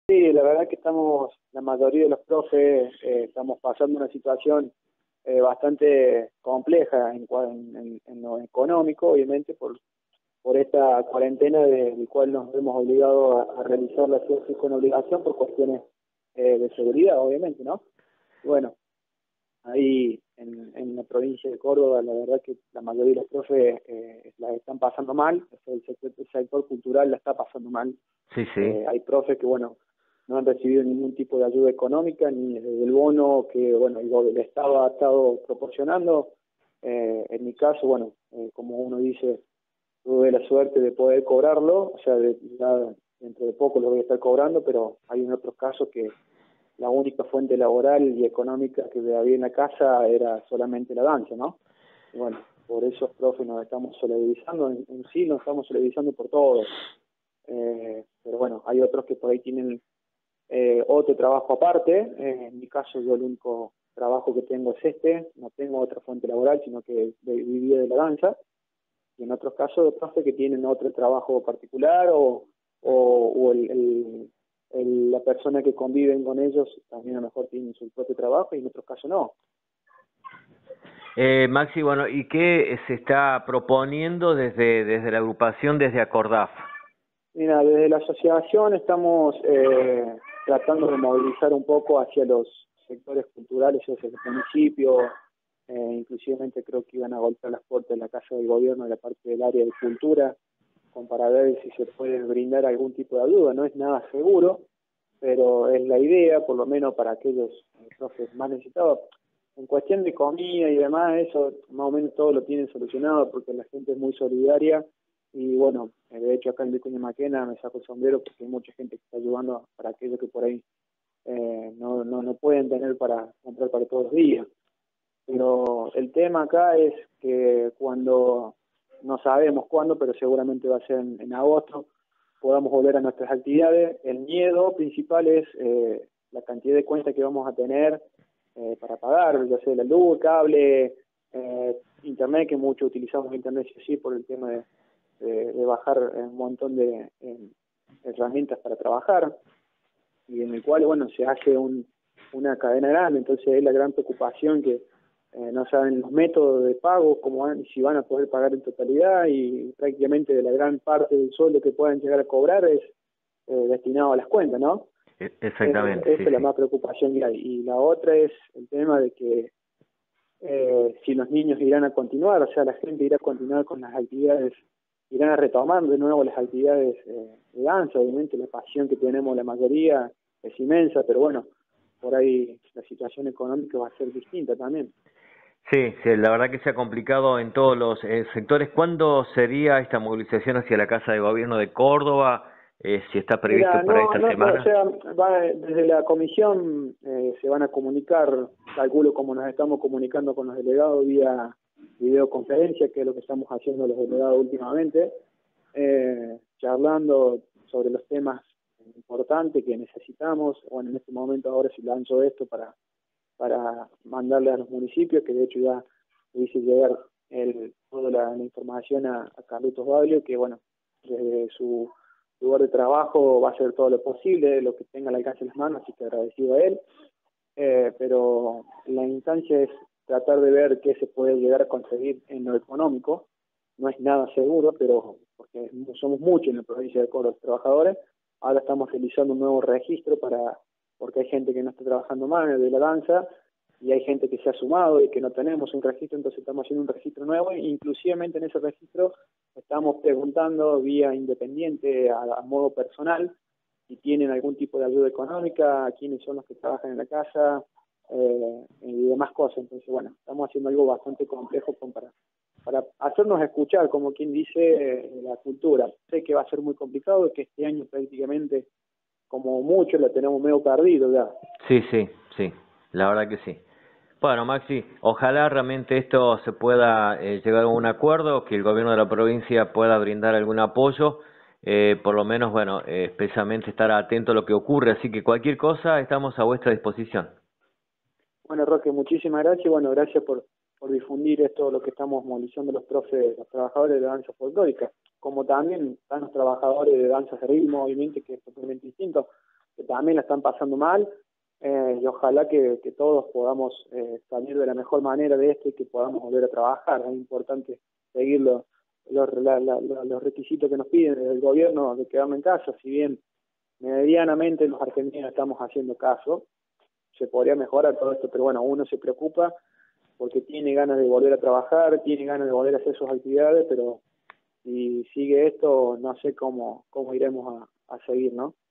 Sí, la verdad que la mayoría de los profes, estamos pasando una situación bastante compleja en lo económico, obviamente, por esta cuarentena del cual nos hemos obligado a realizar la clases con obligación por cuestiones de seguridad, obviamente, ¿no? Bueno, ahí en la provincia de Córdoba, la verdad que la mayoría de los profes la están pasando mal, el sector cultural la está pasando mal. Sí, sí. Hay profes que, bueno, no han recibido ningún tipo de ayuda económica, ni del bono que, bueno, el Estado ha estado proporcionando. En mi caso, bueno, como uno dice, tuve la suerte de poder cobrarlo, o sea, ya dentro de poco lo voy a estar cobrando, pero hay en otros casos que la única fuente laboral y económica que había en la casa era solamente la danza, ¿no? Y bueno, por esos profes nos estamos solidarizando, en sí nos estamos solidarizando por todos. Pero bueno, hay otros que por ahí tienen otro trabajo aparte. En mi caso, yo el único trabajo que tengo es no tengo otra fuente laboral, sino que vivía de la danza. Y en otros casos, profes que tienen otro trabajo particular o la persona que conviven con ellos también a lo mejor tienen su propio trabajo y en otros casos no. Maxi, bueno, ¿y qué se está proponiendo desde la agrupación, desde Acordaf? Mira, desde la asociación estamos tratando de movilizar un poco hacia los sectores culturales, hacia el municipio, inclusivamente creo que iban a golpear las puertas de la Casa del Gobierno de la parte del área de cultura, para ver si se puede brindar algún tipo de ayuda. No es nada seguro, pero es la idea, por lo menos para aquellos profes más necesitados. En cuestión de comida y demás, eso más o menos todo lo tienen solucionado porque la gente es muy solidaria y bueno, de hecho acá en Vicuña Maquena me saco el sombrero porque hay mucha gente que está ayudando para aquellos que por ahí no pueden tener para comprar para todos los días. Pero el tema acá es que cuando, no sabemos cuándo, pero seguramente va a ser en agosto, podamos volver a nuestras actividades. El miedo principal es la cantidad de cuentas que vamos a tener para pagar, ya sea la luz, cable, internet, que mucho utilizamos internet sí por el tema de bajar un montón de herramientas para trabajar, y en el cual, bueno, se hace una cadena grande. Entonces es la gran preocupación que no saben los métodos de pago, si van a poder pagar en totalidad, y prácticamente de la gran parte del sueldo que puedan llegar a cobrar es destinado a las cuentas, ¿no? Exactamente. Esa es la más preocupación que hay. Y la otra es el tema de que si los niños irán a continuar, o sea, la gente irá a continuar con las actividades, irán a retomar de nuevo las actividades de danza. Obviamente la pasión que tenemos la mayoría es inmensa, pero bueno, por ahí la situación económica va a ser distinta también. Sí, la verdad que se ha complicado en todos los sectores. ¿Cuándo sería esta movilización hacia la Casa de Gobierno de Córdoba? Si está previsto Mira, para esta semana. o sea, desde la comisión se van a comunicar, calculo como nos estamos comunicando con los delegados vía videoconferencia, que es lo que estamos haciendo los delegados últimamente, charlando sobre los temas importantes que necesitamos. Bueno, en este momento ahora sí lanzo esto para mandarle a los municipios, que de hecho ya le hice llegar toda la información a Carlitos Baglio, que bueno, desde su lugar de trabajo va a hacer todo lo posible, lo que tenga al alcance de las manos, así que agradecido a él. Pero la instancia es tratar de ver qué se puede llegar a conseguir en lo económico. No es nada seguro, pero porque somos muchos en la provincia de Córdoba los trabajadores. Ahora estamos realizando un nuevo registro porque hay gente que no está trabajando más de la danza y hay gente que se ha sumado y que no tenemos un registro, entonces estamos haciendo un registro nuevo, e inclusivamente en ese registro estamos preguntando vía independiente, a modo personal, si tienen algún tipo de ayuda económica, quiénes son los que trabajan en la casa y demás cosas. Entonces, bueno, estamos haciendo algo bastante complejo para hacernos escuchar, como quien dice, la cultura. Sé que va a ser muy complicado y que este año prácticamente, como mucho, lo tenemos medio perdido ya. Sí, la verdad que sí. Bueno, Maxi, ojalá realmente esto se pueda llegar a un acuerdo, que el gobierno de la provincia pueda brindar algún apoyo, por lo menos, bueno, especialmente estar atento a lo que ocurre, así que cualquier cosa estamos a vuestra disposición. Bueno, Roque, muchísimas gracias. Bueno, gracias por difundir esto, lo que estamos movilizando los profes, los trabajadores de danza folclórica, como también están los trabajadores de danza de ritmo, obviamente, que es totalmente distinto. que también la están pasando mal, y ojalá que todos podamos salir de la mejor manera de esto y que podamos volver a trabajar. Es importante seguir los requisitos que nos piden desde el gobierno de quedarnos en casa. Si bien medianamente los argentinos estamos haciendo caso, se podría mejorar todo esto, pero bueno, uno se preocupa porque tiene ganas de volver a trabajar, tiene ganas de volver a hacer sus actividades, pero si sigue esto, no sé cómo iremos a seguir, ¿no?